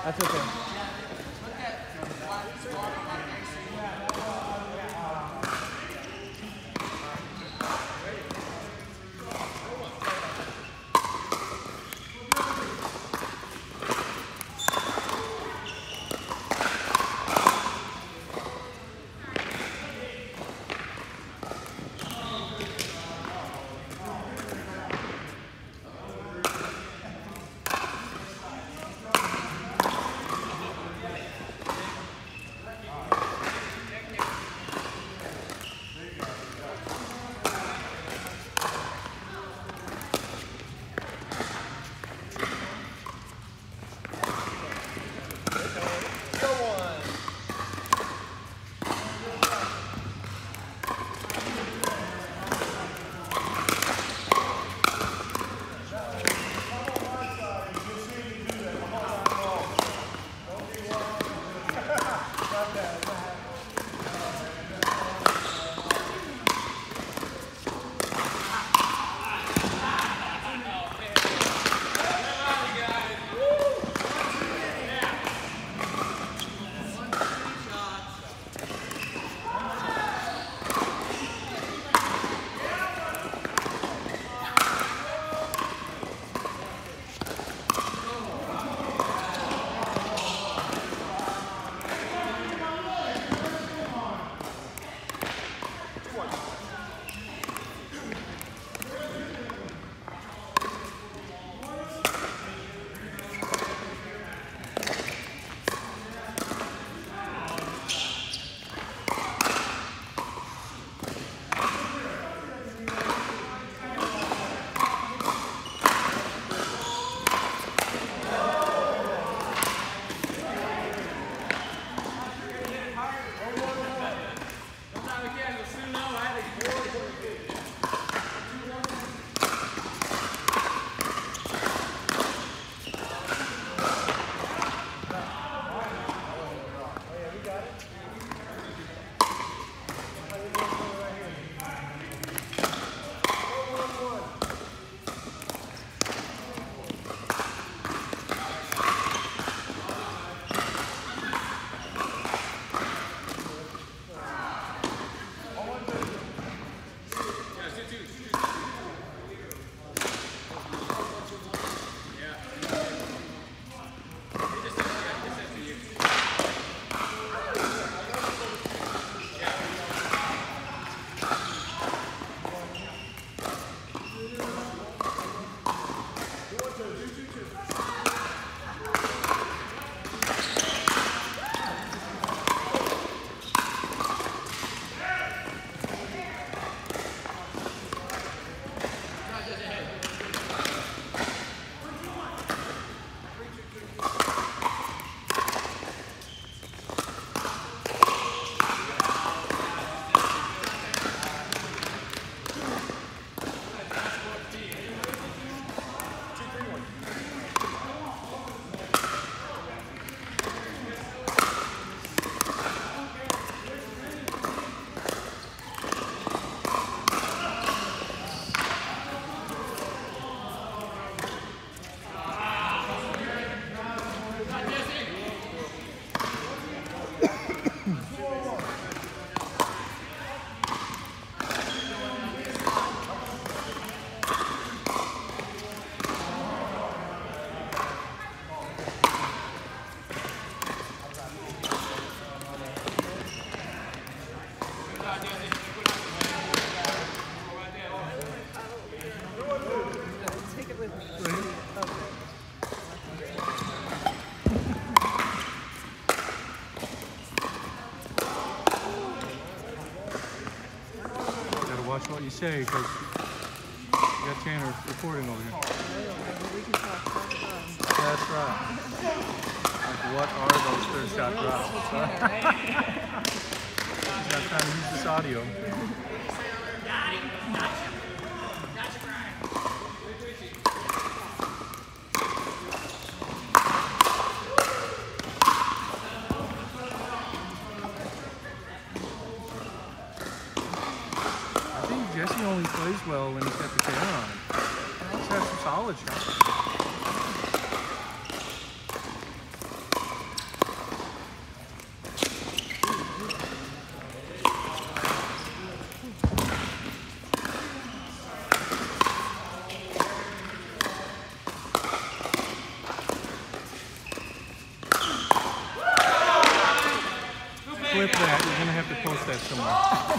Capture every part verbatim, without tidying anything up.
That's okay. Watch what you say, because you got Tanner recording over here. That's right. Like, what are those third shot drops? He's not trying to use this audio. Jesse only plays well when he's got the camera on him. He's got some solid shots. clip that. You're gonna have to post that somewhere.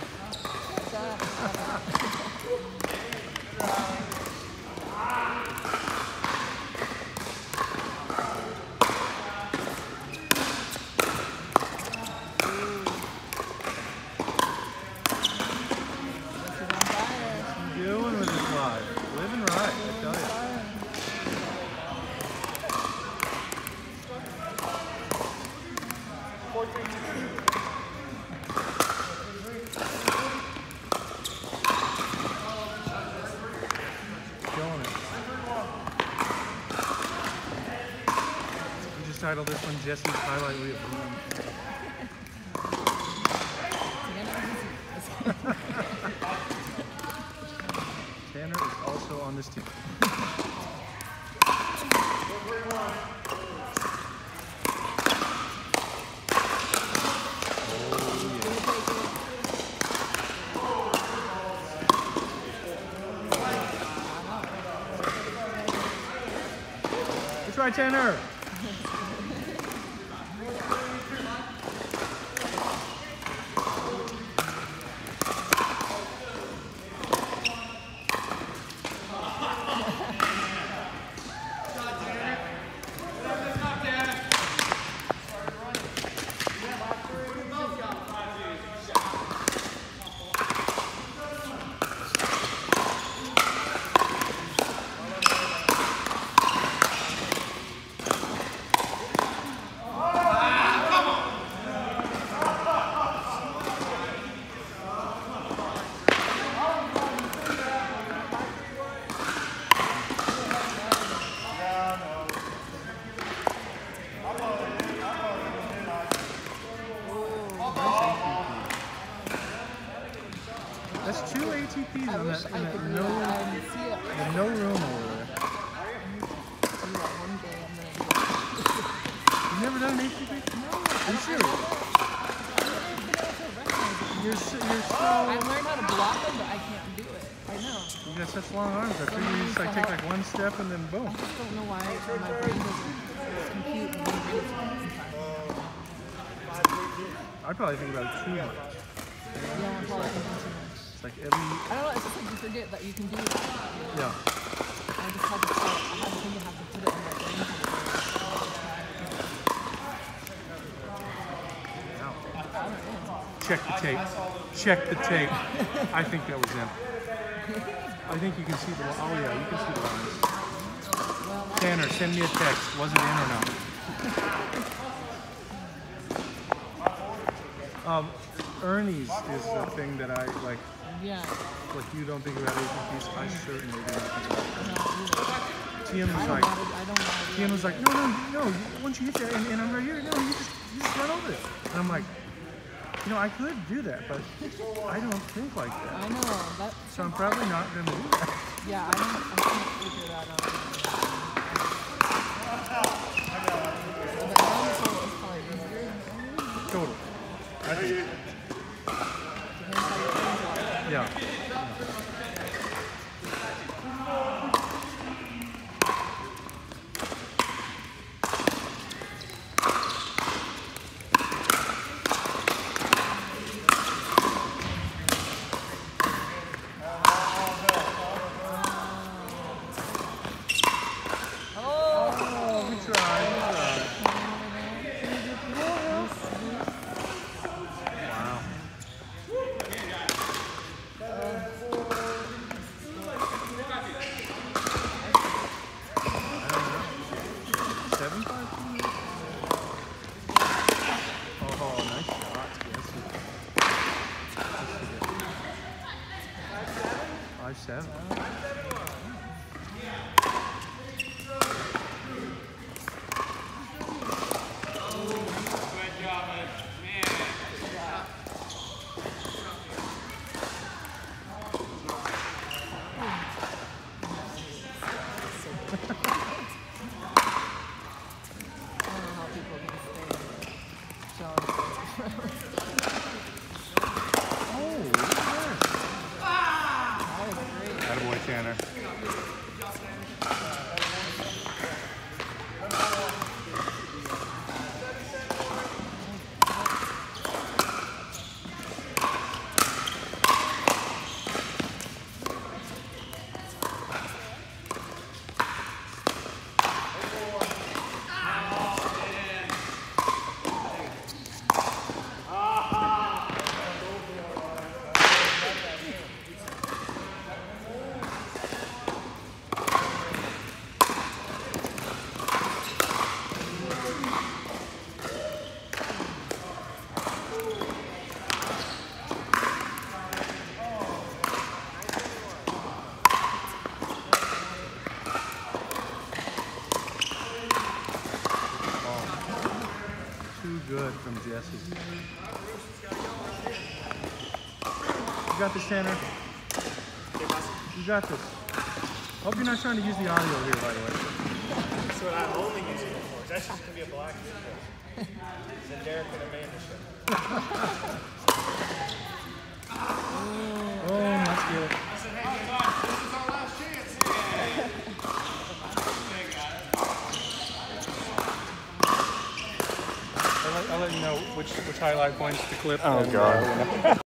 Doing with his life, living right, I tell you. Killing it. We just titled this one Jesse's Highlight Reel. Tanner is also on this team. Let's try Tanner. That's two A T Ps on that, in that no, the no room over there. You've never done an A T P? No. Are you serious? You're so, you're so... I learned how to block them, but I can't do it. I know. You got such long arms. I figure you just like take like one step and then boom. I just don't know why my brain doesn't compute and read sometimes. I probably think about it too much. Yeah, I'm probably thinking too much. It's like every... I don't know, it's just like you forget that you can do that. Yeah. I just had to try it. I had to think I have to put it in my brain. Wow. Check the tape. Check the tape. I think that was him. I think you can see the... Oh yeah, you can see the lines. Tanner, send me a text. Was it in or not? Um, Ernie's is the thing that I like. Yeah. Like you don't think about A T Ps, I certainly do not think about it. No, T M was I like, don't know, I don't know. T M was like, no, no, no. Once you hit that, and, and I'm right here. No, you just, you just run over it. And I'm like, you know, I could do that, but I don't think like that. I know that. So I'm probably not going to do that. Yeah, I don't. I can't figure that out. The dinosaur is probably easier. Total. I think. Yeah. Five seven. too good from Jesse. You got this, Tanner? You got this. Hope you're not trying to use the audio here, by the way. That's what I'm only using it for. That's just going to be a black video. It's a Derek and Amanda show. Oh, that's good. I'll let, I'll let you know which, which highlight points to clip. Oh, and, God. Uh,